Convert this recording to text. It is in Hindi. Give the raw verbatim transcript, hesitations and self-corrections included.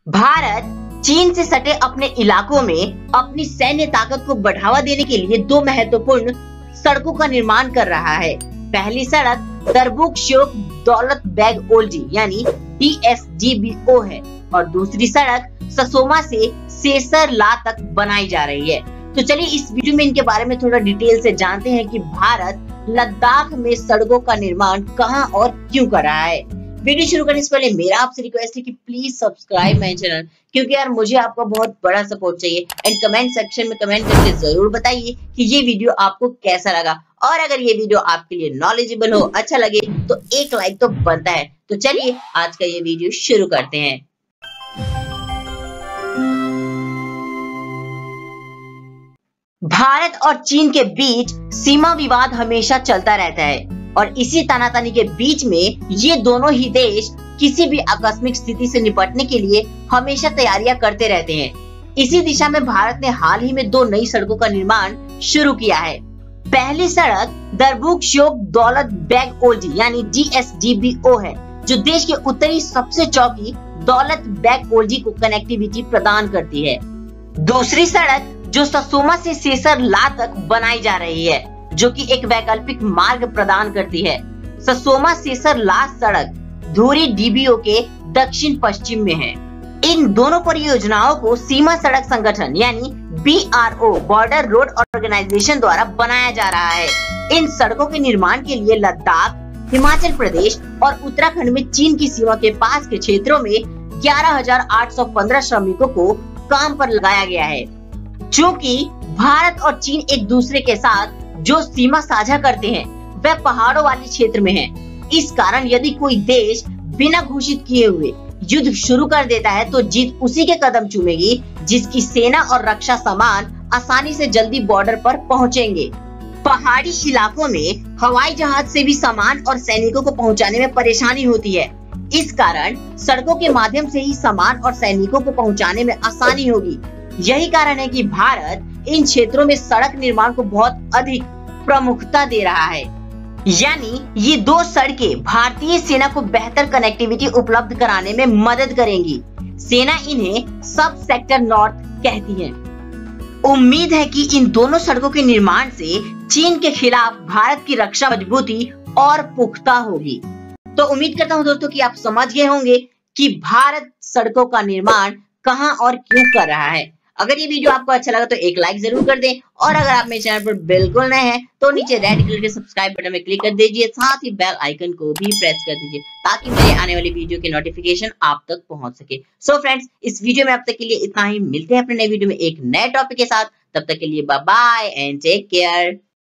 भारत चीन से सटे अपने इलाकों में अपनी सैन्य ताकत को बढ़ावा देने के लिए दो महत्वपूर्ण सड़कों का निर्माण कर रहा है। पहली सड़क दरबुक श्योक दौलत बेग ओल्डी यानी D S D B O है और दूसरी सड़क ससोमा से सेसर ला तक बनाई जा रही है। तो चलिए इस वीडियो में इनके बारे में थोड़ा डिटेल से जानते हैं कि भारत लद्दाख में सड़कों का निर्माण कहां और क्यों कर रहा है। वीडियो शुरू करने से पहले मेरा आपसे रिक्वेस्ट है कि प्लीज सब्सक्राइब माय चैनल, क्योंकि यार मुझे आपका बहुत बड़ा सपोर्ट चाहिए। एंड कमेंट सेक्शन में कमेंट करके जरूर बताइए कि ये वीडियो आपको कैसा लगा, और अगर ये वीडियो आपके लिए नॉलेजेबल हो, अच्छा लगे तो एक लाइक तो बनता है। तो चलिए आज का ये वीडियो शुरू करते हैं। भारत और चीन के बीच सीमा विवाद हमेशा चलता रहता है और इसी तानातानी के बीच में ये दोनों ही देश किसी भी आकस्मिक स्थिति से निपटने के लिए हमेशा तैयारियां करते रहते हैं। इसी दिशा में भारत ने हाल ही में दो नई सड़कों का निर्माण शुरू किया है। पहली सड़क दरबुक श्योक दौलत बेग ओल्डी यानी D S D B O है, जो देश के उत्तरी सबसे चौकी दौलत बेग ओल्डी को कनेक्टिविटी प्रदान करती है। दूसरी सड़क जो ससोमा से सेसर ला तक बनाई जा रही है, जो कि एक वैकल्पिक मार्ग प्रदान करती है। ससोमा सेसर ला सड़क धुरी डी बी ओ के दक्षिण पश्चिम में है। इन दोनों परियोजनाओं को सीमा सड़क संगठन यानी B R O border road organisation द्वारा बनाया जा रहा है। इन सड़कों के निर्माण के लिए लद्दाख, हिमाचल प्रदेश और उत्तराखंड में चीन की सीमा के पास के क्षेत्रों में ग्यारह हजार आठ सौ पंद्रह श्रमिकों को काम पर लगाया गया है। चूँकि भारत और चीन एक दूसरे के साथ जो सीमा साझा करते हैं वह पहाड़ों वाले क्षेत्र में है, इस कारण यदि कोई देश बिना घोषित किए हुए युद्ध शुरू कर देता है तो जीत उसी के कदम चूमेगी जिसकी सेना और रक्षा सामान आसानी से जल्दी बॉर्डर पर पहुंचेंगे। पहाड़ी इलाकों में हवाई जहाज से भी सामान और सैनिकों को पहुंचाने में परेशानी होती है, इस कारण सड़कों के माध्यम से ही सामान और सैनिकों को पहुंचाने में आसानी होगी। यही कारण है कि भारत इन क्षेत्रों में सड़क निर्माण को बहुत अधिक प्रमुखता दे रहा है। यानी ये दो सड़कें भारतीय सेना को बेहतर कनेक्टिविटी उपलब्ध कराने में मदद करेंगी। सेना इन्हें सब सेक्टर नॉर्थ कहती है। उम्मीद है कि इन दोनों सड़कों के निर्माण से चीन के खिलाफ भारत की रक्षा मजबूती और पुख्ता होगी। तो उम्मीद करता हूँ दोस्तों कि आप समझ गए होंगे कि भारत सड़कों का निर्माण कहां और क्यों कर रहा है। अगर ये वीडियो आपको अच्छा लगा तो एक लाइक जरूर कर दें, और अगर आप मेरे चैनल पर बिल्कुल नए हैं तो नीचे रेड कलर के सब्सक्राइब बटन में क्लिक कर दीजिए, साथ ही बेल आइकन को भी प्रेस कर दीजिए ताकि मेरे आने वाली वीडियो के नोटिफिकेशन आप तक पहुंच सके। सो फ्रेंड्स, इस वीडियो में अब तक के लिए इतना ही। मिलते हैं अपने नए वीडियो में एक नए टॉपिक के साथ। तब तक के लिए bye bye and take care.